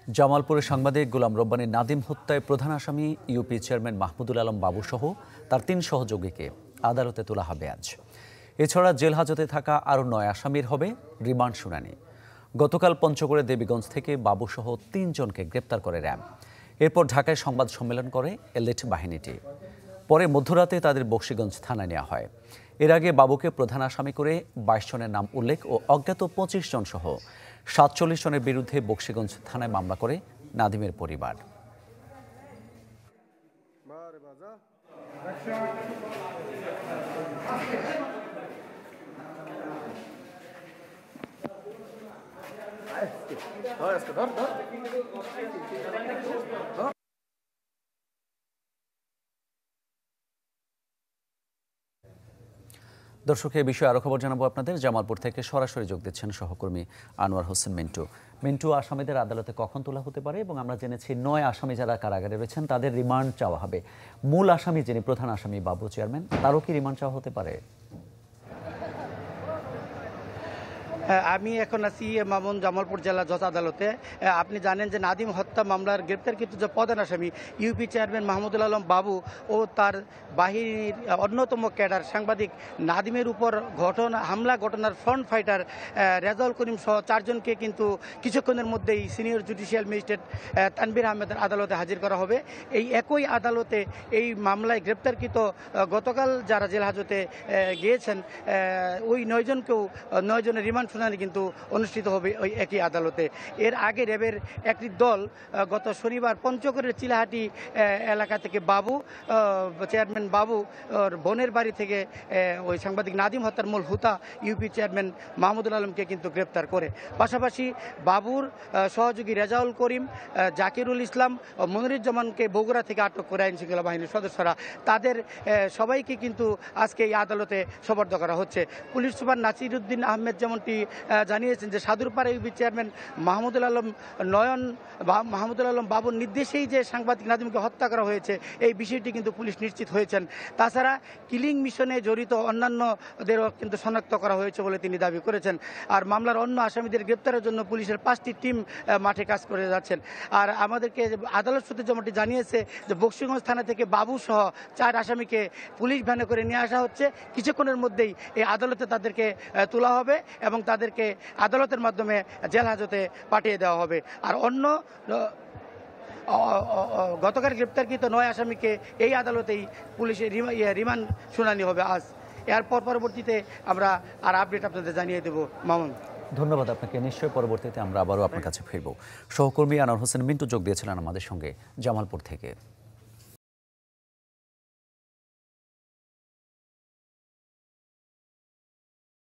জামালপুরের সাংবাদিক গোলাম রব্বানী নাদিম হত্যায় প্রধান আসামি ইউপি চেয়ারম্যান মাহমুদুল আলম বাবু সহ তার 3 সহযোগীকে আদালতে তোলা হবে আজ। এছাড়া জেল হাজতে থাকা আরও 9 আসামির হবে রিমান্ড শুনানি। গতকাল পঞ্চগড়ে দেবীগঞ্জ থেকে বাবু সহ 3 জনকে গ্রেপ্তার করে র্যাব। এরপর ঢাকায় সংবাদ সম্মেলন করে এলিট বাহিনীটি। পরে মধ্যরাতে তাদের বক্সিগঞ্জ থানায় নেওয়া হয়। এর আগে বাবুকে প্রধান আসামি করে 22 জনের নাম উল্লেখ ও অজ্ঞাত 25 জন সহ 47 জনের বিরুদ্ধে বক্সিগঞ্জ থানায় মামলা করে নাদিমের পরিবার। দর্শক, এই বিষয়ে আরো খবর জানাবো আপনাদের। জামালপুর থেকে সরাসরি যোগ দিচ্ছেন সহকর্মী আনোয়ার হোসেন মিন্টু। মিন্টু, আসামিদের আদালতে কখন তোলা হতে পারে? এবং আমরা জেনেছি 9 আসামি যারা কারাগারে রয়েছেন তাদের রিমান্ড চাওয়া হবে। মূল আসামি যিনি প্রধান আসামি বাবু চেয়ারম্যান, তারও কি রিমান্ড চাওয়া হতে পারে? আমি এখন আছি মামুন জামালপুর জেলা জজ আদালতে। আপনি জানেন যে নাদিম হত্যা মামলার গ্রেপ্তারকৃত যে প্রধান আসামি ইউপি চেয়ারম্যান মাহমুদুল আলম বাবু ও তার বাহিনীর অন্যতম ক্যাডার সাংবাদিক নাদিমের উপর হামলা ঘটনার ফ্রন্ট ফাইটার রেজাউল করিম সহ 4 জনকে কিন্তু কিছুক্ষণের মধ্যেই সিনিয়র জুডিশিয়াল ম্যাজিস্ট্রেট তানভীর আহমেদের আদালতে হাজির করা হবে। এই একই আদালতে এই মামলায় গ্রেপ্তারকৃত গতকাল যারা জেল হাজতে গিয়েছেন ওই 9 জনকেও 9 জনের রিমান্ড শুনানি কিন্তু অনুষ্ঠিত হবে ওই একই আদালতে। এর আগে র্যাবের একটি দল গত শনিবার পঞ্চগড়ের চিলাহাটি এলাকা থেকে চেয়ারম্যান বাবু বোনের বাড়ি থেকে ওই সাংবাদিক নাদিম হত্যার মূল হুতা ইউপি চেয়ারম্যান মাহমুদুল আলমকে কিন্তু গ্রেপ্তার করে। পাশাপাশি বাবুর সহযোগী রেজাউল করিম, জাকিরুল ইসলাম ও মনিরুজ্জামানকে বগুড়া থেকে আটক করে আইন শৃঙ্খলা বাহিনীর সদস্যরা। তাদের সবাইকে কিন্তু আজকে এই আদালতে সোপর্দ করা হচ্ছে। পুলিশ সুপার নাসিরুদ্দিন আহমেদ যেমনটি জানিয়েছেন যে সাদুরপাড়া ইউপি চেয়ারম্যান মাহমুদুল আলম বাবুর নির্দেশেই যে সাংবাদিক নাদিমকে হত্যা করা হয়েছে এই বিষয়টি কিন্তু পুলিশ নিশ্চিত হয়েছেন। তাছাড়া কিলিং মিশনে জড়িত অন্যান্যদেরও কিন্তু শনাক্ত করা হয়েছে বলে তিনি দাবি করেছেন। আর মামলার অন্য আসামিদের গ্রেপ্তারের জন্য পুলিশের 5টি টিম মাঠে কাজ করে যাচ্ছেন। আর আমাদেরকে আদালত সূত্রে যেমনটি জানিয়েছে যে বক্সিগঞ্জ থানা থেকে বাবু সহ 4 আসামিকে পুলিশ ভ্যানে করে নিয়ে আসা হচ্ছে। কিছুক্ষণের মধ্যেই এই আদালতে তাদেরকে তোলা হবে এবং তাদেরকে আদালতের মাধ্যমে জেল হাজতে পাঠিয়ে দেওয়া হবে। আর অন্য গতকাল গ্রেপ্তারকৃত 9 আসামিকে এই আদালতেই পুলিশের রিমান্ড শুনানি হবে আজ। এরপর পরবর্তীতে আমরা আর আপডেট আপনাদের জানিয়ে দেব। মামুন, ধন্যবাদ আপনাকে। নিশ্চয়ই পরবর্তীতে আমরা আবারও আপনার কাছে ফিরব। সহকর্মী আনোয়ার হোসেন মিন্টু যোগ দিয়েছিলেন আমাদের সঙ্গে জামালপুর থেকে।